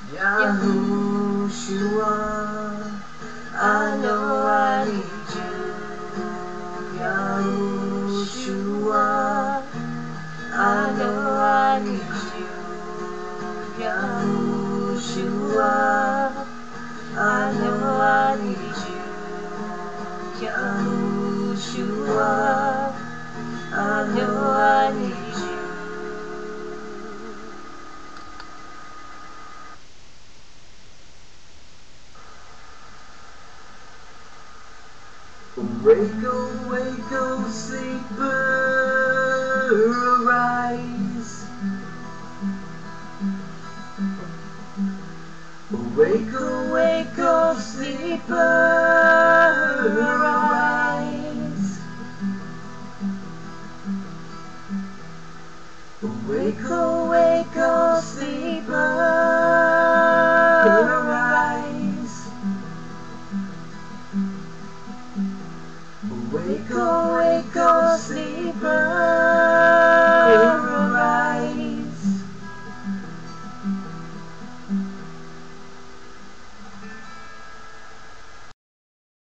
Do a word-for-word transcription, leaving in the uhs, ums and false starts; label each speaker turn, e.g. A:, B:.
A: Yahushua, I know I need you. Yahushua, I know I need you. Yahushua, I know I need you. Yahushua, I know I need you. Awake, awake, O sleeper, arise. Awake, awake, O sleeper, arise. Awake, awake, O sleeper, arise. Awake, awake, O sleeper,